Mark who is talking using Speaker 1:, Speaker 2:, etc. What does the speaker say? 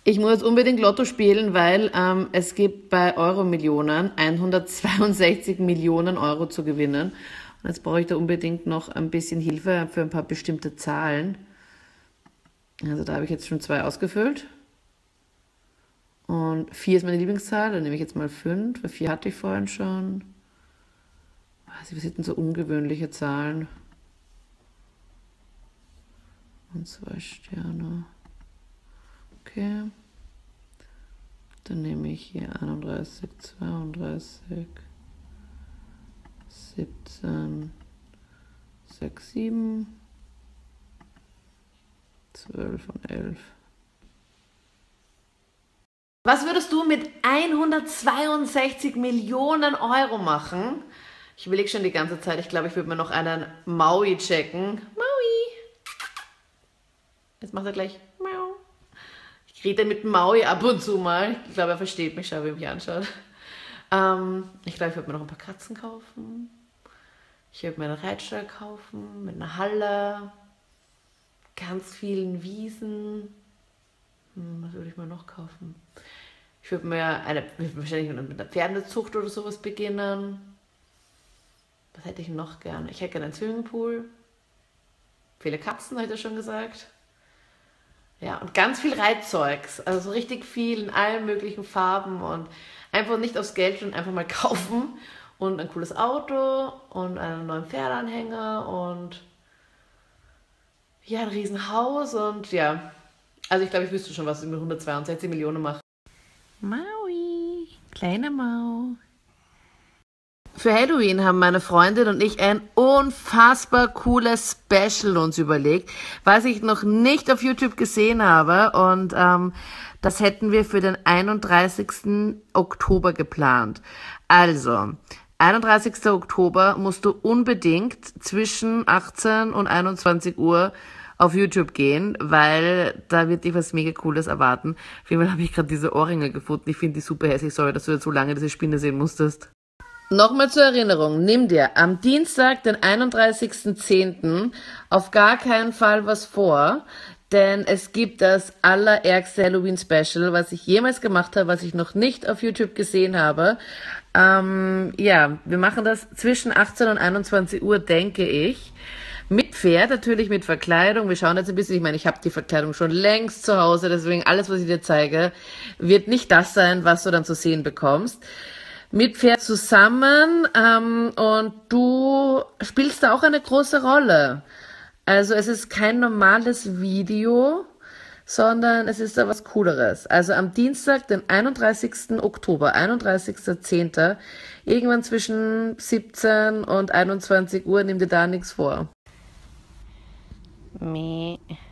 Speaker 1: Ich muss jetzt unbedingt Lotto spielen, weil es gibt bei Euromillionen 162 Millionen Euro zu gewinnen. Und jetzt brauche ich da unbedingt noch ein bisschen Hilfe für ein paar bestimmte Zahlen. Also da habe ich jetzt schon 2 ausgefüllt. Und 4 ist meine Lieblingszahl, dann nehme ich jetzt mal 5, weil 4 hatte ich vorhin schon. Was sind denn so ungewöhnliche Zahlen? Und 2 Sterne. Okay. Dann nehme ich hier 31, 32, 17, 6, 7, 12 und 11. Was würdest du mit 162 Millionen Euro machen? Ich überlege schon die ganze Zeit. Ich glaube, ich würde mir noch einen Maui checken. Maui! Jetzt macht er gleich Mau. Ich rede mit Maui ab und zu mal. Ich glaube, er versteht mich schon, wie er mich anschaut. Ich glaube, ich würde mir noch ein paar Katzen kaufen. Ich würde mir einen Reitstall kaufen mit einer Halle. Ganz vielen Wiesen. Was würde ich mir noch kaufen? Ich würde mir wahrscheinlich mit einer Pferdezucht oder sowas beginnen. Was hätte ich noch gerne? Ich hätte gerne einen Swimmingpool. Viele Katzen, habe ich ja schon gesagt. Ja, und ganz viel Reitzeugs. Also so richtig viel in allen möglichen Farben. Und einfach nicht aufs Geld schon einfach mal kaufen. Und ein cooles Auto und einen neuen Pferdeanhänger und ja, ein Riesenhaus. Und ja, also ich glaube, ich wüsste schon, was ich mit 162 Millionen mache. Maui, kleiner Mau. Für Halloween haben meine Freundin und ich ein unfassbar cooles Special uns überlegt, was ich noch nicht auf YouTube gesehen habe. Und das hätten wir für den 31. Oktober geplant. Also, 31. Oktober musst du unbedingt zwischen 18 und 21 Uhr auf YouTube gehen, weil da wird dich was mega Cooles erwarten. Auf jeden Fall habe ich gerade diese Ohrringe gefunden. Ich finde die super hässlich. Sorry, dass du jetzt so lange diese Spinne sehen musstest. Nochmal zur Erinnerung, nimm dir am Dienstag, den 31.10. auf gar keinen Fall was vor, denn es gibt das allerärgste Halloween-Special, was ich jemals gemacht habe, was ich noch nicht auf YouTube gesehen habe. Ja, wir machen das zwischen 18 und 21 Uhr, denke ich. Mit Pferd, natürlich mit Verkleidung. Wir schauen jetzt ein bisschen, ich meine, ich habe die Verkleidung schon längst zu Hause, deswegen alles, was ich dir zeige, wird nicht das sein, was du dann zu sehen bekommst. Mit Pferd zusammen und du spielst da auch eine große Rolle. Also es ist kein normales Video, sondern es ist da was Cooleres. Also am Dienstag, den 31. Oktober, 31.10., irgendwann zwischen 17 und 21 Uhr, nimm dir da nichts vor. Meh.